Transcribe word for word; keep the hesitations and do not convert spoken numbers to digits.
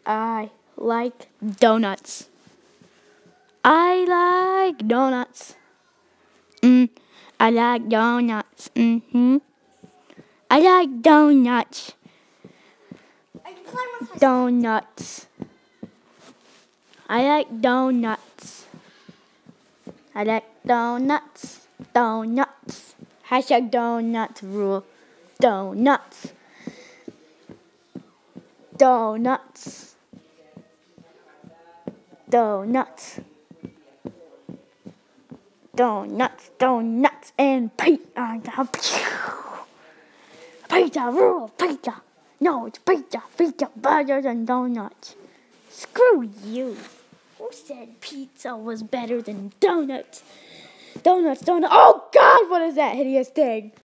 I like donuts. I like donuts. Mm, I like donuts. Mm-hmm. I like donuts. I can climb with my Donuts. I like donuts. I like donuts. Donuts. Hashtag donuts rule. Donuts. Donuts. Donuts. Donuts. Donuts and pizza. Pizza rule. Pizza. No, it's pizza. Pizza better than donuts. Screw you. Who said pizza was better than donuts? Donuts, donuts. Oh God, what is that hideous thing?